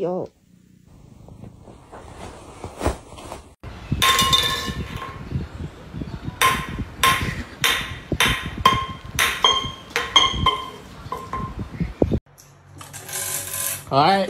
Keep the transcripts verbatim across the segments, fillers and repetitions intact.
deal. All right.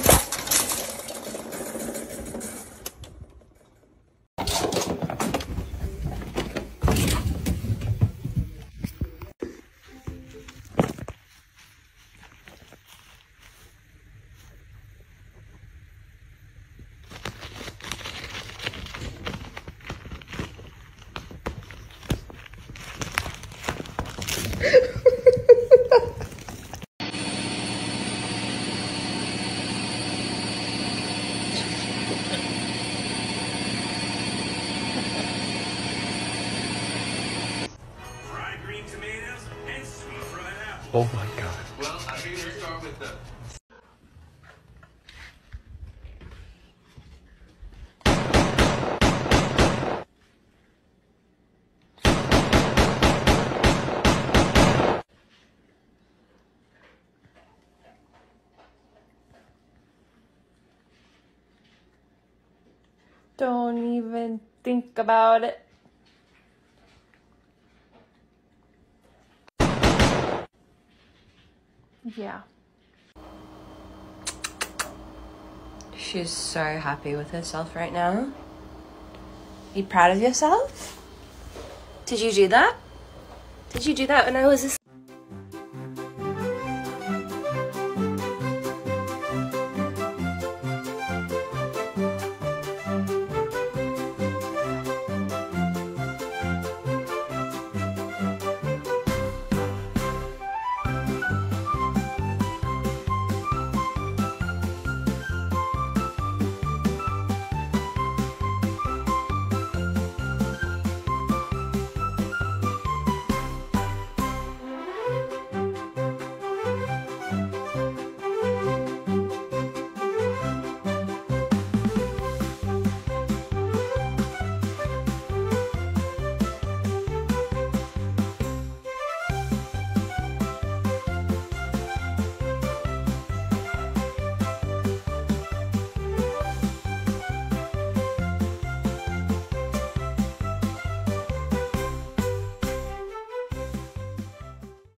Oh my God. Well, I think we'll start with the... Don't even think about it. Yeah. She's so happy with herself right now. Are you proud of yourself? Did you do that? Did you do that when I was asleep?